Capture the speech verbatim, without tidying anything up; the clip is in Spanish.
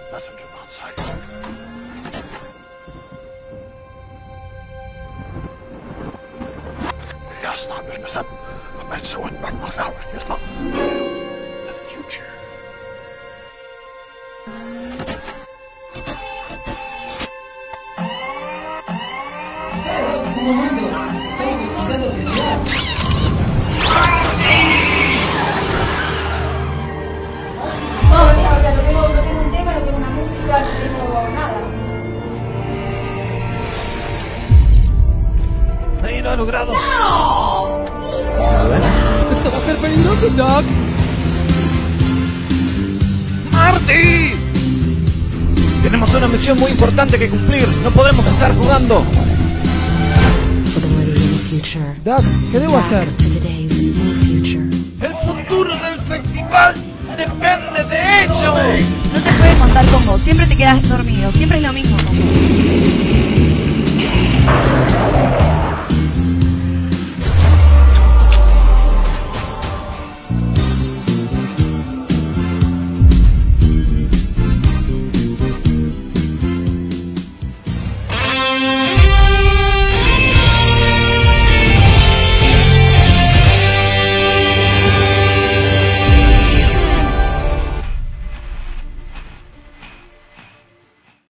Messenger on site. Jasna, wir müssen mit so etwas machen. Jasna. The future. Un momento, estamos escuchando genial. No, no, o sea, no tengo, no tengo un tema, no tengo una música, no tengo nada. Nadie lo ha logrado. A ver. Esto va a ser peligroso, Doc. ¡Marty! Tenemos una misión muy importante que cumplir. No podemos estar jugando. Doc, ¿qué debo hacer? El futuro del festival depende de ello. No te puedes contar con vos, siempre te quedas dormido, siempre es lo mismo con vos.